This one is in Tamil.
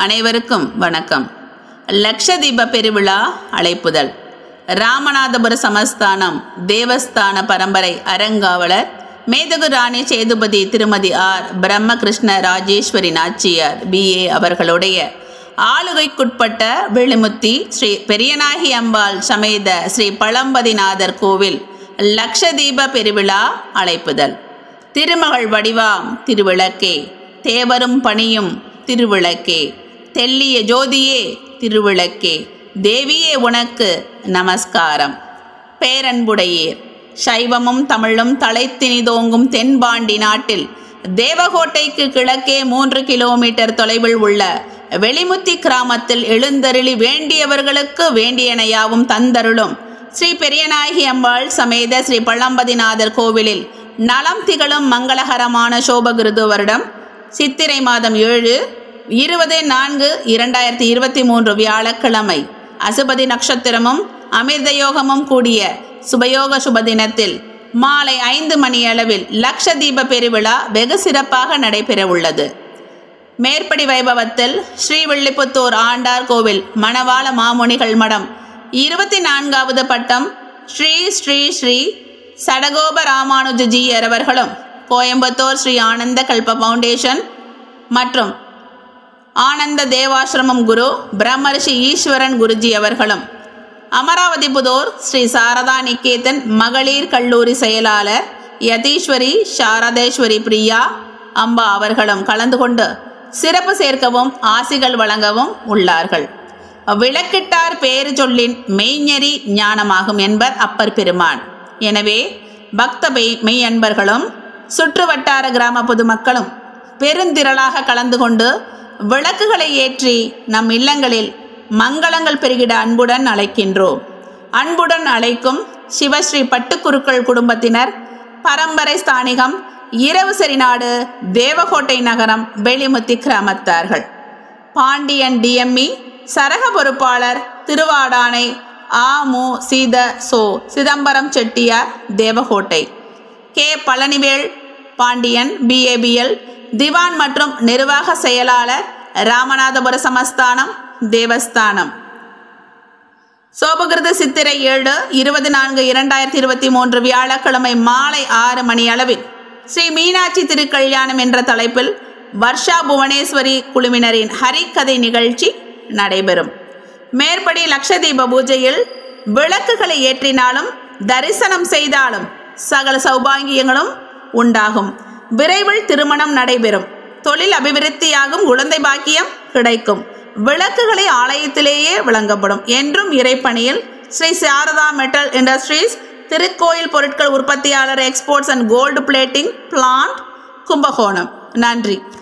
அனைவருக்கும் வணக்கம். லக்ஷதீப பெருவிழா அழைப்புதல். ராமநாதபுர சமஸ்தானம் தேவஸ்தான பரம்பரை அறங்காவலர் மேதகு ராணி சேதுபதி திருமதி ஆர் பிரம்மகிருஷ்ண ராஜேஸ்வரி நாச்சியார் BA அவர்களுடைய ஆளுகைக்குட்பட்ட வெளிமுத்தி ஸ்ரீ பெரியநாயகி அம்பாள் சமேத ஸ்ரீ பழம்பதிநாதர் கோவில் லக்ஷதீப பெருவிழா அழைப்புதல். திருமகள் வடிவாம் திருவிளக்கே, தேவரும் பணியும் திருவிளக்கே, தெல்லிய ஜோதியே திருவிளக்கே, தேவியே உனக்கு நமஸ்காரம். பேரன்புடையீர், சைவமும் தமிழும் தலைத்தினிதோங்கும் தென்பாண்டி நாட்டில் தேவகோட்டைக்கு கிழக்கே 3 கிலோமீட்டர் தொலைவில் உள்ள வெளிமுத்தி கிராமத்தில் எழுந்தருளி வேண்டியவர்களுக்கு வேண்டியனையாவும் தந்தருளும் ஸ்ரீ பெரியநாயகி அம்பாள் சமேத ஸ்ரீ பழம்பதிநாதர் கோவிலில் நலம் திகழும் மங்களகரமான சோபகிருது வருடம் சித்திரை மாதம் 7/20/2023 வியாழக்கிழமை அசுபதி நட்சத்திரமும் அமிர்த யோகமும் கூடிய சுபயோக சுபதினத்தில் மாலை 5 மணி அளவில் லக்ஷதீப பெருவிழா வெகு சிறப்பாக நடைபெற உள்ளது. மேற்படி வைபவத்தில் ஸ்ரீவில்லிபுத்தூர் ஆண்டார் கோவில் மணவாள மாமுனிகள் மடம் 24வது பட்டம் ஸ்ரீ ஸ்ரீ ஸ்ரீ சடகோப ராமானுஜியர் அவர்களும், கோயம்புத்தூர் ஸ்ரீ ஆனந்த கல்ப ஃபவுண்டேஷன் மற்றும் ஆனந்த தேவாசிரமம் குரு பிரம்மரிஷி ஈஸ்வரன் குருஜி அவர்களும், அமராவதி புதூர் ஸ்ரீ சாரதா நிகேதன் மகளிர் கல்லூரி செயலாளர் யதீஸ்வரி சாரதேஸ்வரி பிரியா அம்பா அவர்களும் கலந்து கொண்டு சிறப்பு சேர்க்கவும் ஆசிகள் வழங்கவும் உள்ளார்கள். விளக்கிட்டார் பேரு சொல்லின் மெய்ஞரி ஞானமாகும் என்பர் அப்பர் பெருமான். எனவே பக்த மெய் அன்பர்களும் சுற்று வட்டார கிராம பொதுமக்களும் பெருந்திரளாக கலந்து கொண்டு விளக்குகளை ஏற்றி நம் இல்லங்களில் மங்களங்கள் பெருகிட அன்புடன் அழைக்கின்றோம். அன்புடன் அழைக்கும் சிவஸ்ரீ பட்டுக்குருக்கள் குடும்பத்தினர், பரம்பரை ஸ்தானிகம் இரவுசரிநாடு தேவகோட்டை நகரம் வெளிமுத்தி கிராமத்தார்கள். பாண்டியன் DME சரக பொறுப்பாளர் திருவாடானை ஆமு சீத சோ சிதம்பரம் செட்டியார் தேவகோட்டை. கே பழனிவேல் பாண்டியன் BABL திவான் மற்றும் நிர்வாக செயலாளர் ராமநாதபுர சமஸ்தானம் தேவஸ்தானம். சோபகிருது சித்திரை 7/24/2023 வியாழக்கிழமை மாலை 6 மணி அளவில் ஸ்ரீ மீனாட்சி திருக்கல்யாணம் என்ற தலைப்பில் வர்ஷா புவனேஸ்வரி குழுவினரின் ஹரிக்கதை நிகழ்ச்சி நடைபெறும். மேற்படி லக்ஷதீப பூஜையில் விளக்குகளை ஏற்றினாலும் தரிசனம் செய்தாலும் சகல சௌபாகியங்களும் உண்டாகும். விரைவில் திருமணம் நடைபெறும். தொழில் அபிவிருத்தியாகும். குழந்தை பாக்கியம் கிடைக்கும். விளக்குகளை ஆலயத்திலேயே வழங்கப்படும். என்றும் இறைப்பணியில் ஸ்ரீ சாரதா மெட்டல் இண்டஸ்ட்ரீஸ், திருக்கோயில் பொருட்கள் உற்பத்தியாளர், exports and gold plating plant, Kumbakonam. நன்றி.